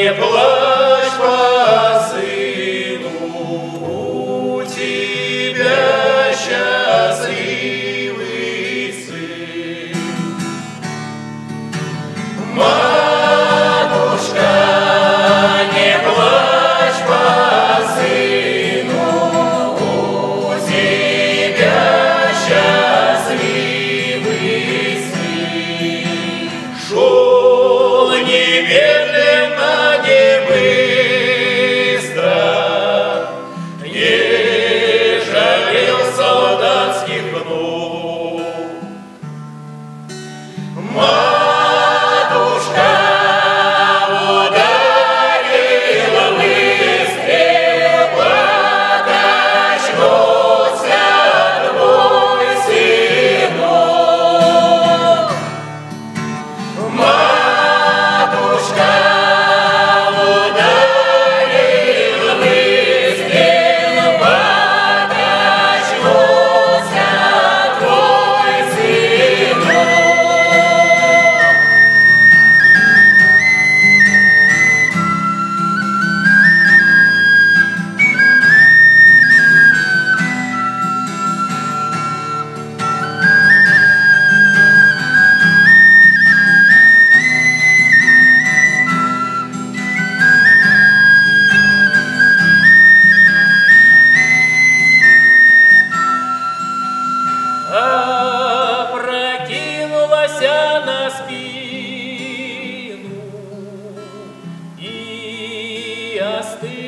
не плачь по сыну, у тебя счастливый сын. Матушка, не плачь по сыну, у тебя счастливый сын. Шел немедленно, не быстро, не жалел солдатских ног. Матушка ударила выстрел, покачнулся твой сынок. Матушка ударила выстрел, покачнулся твой сынок. Опрокинулась на спину и остыла.